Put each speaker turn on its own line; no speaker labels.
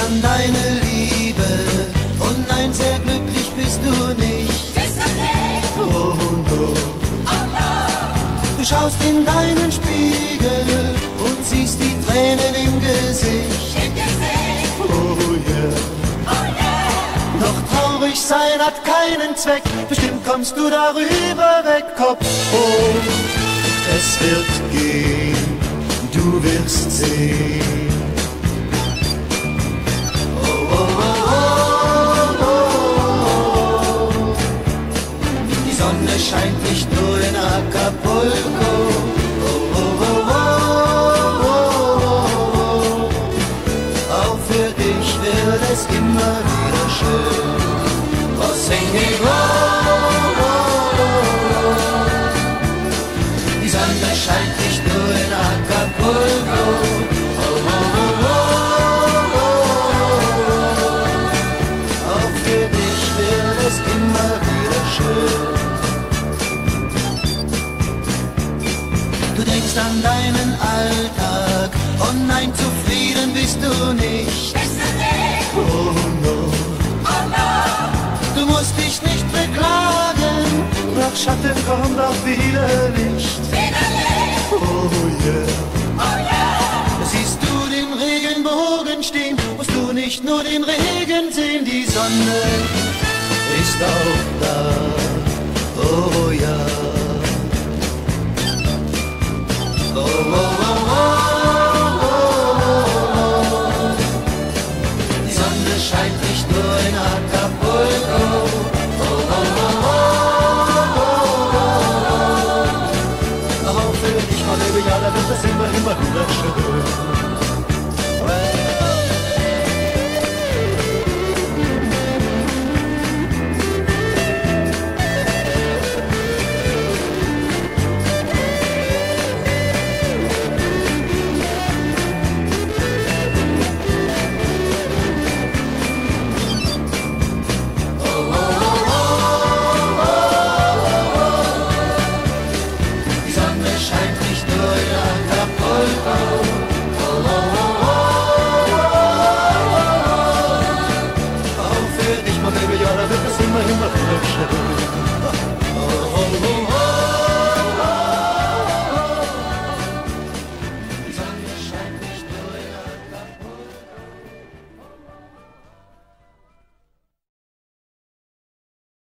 an deine Liebe und nein, sehr glücklich bist du nicht. Oh no. Du schaust in deinen Spiegel und siehst die Tränen im Gesicht. Oh yeah. Doch traurig sein hat keinen Zweck, bestimmt kommst du darüber weg, Kopf hoch. Es wird gehen, du wirst sehen. Oh, oh, oh, oh, oh. Die Sonne scheint nicht nur in Acapulco. Oh, oh, oh, oh, oh, oh. Auch für dich wird es immer wieder schön. Oh, sing it, oh, oh, oh. Die Sonne scheint nicht nur in Acapulco. Oh, oh, oh, oh, oh. Auch für dich wird es immer wieder schön. Du denkst an deinen Alltag und nein, zufrieden bist du nicht. Oh no. Du musst dich nicht beklagen, nach Schatten kommt auch wieder Licht. Oh yeah. Siehst du den Regenbogen stehen, musst du nicht nur den Regen sehen, die Sonne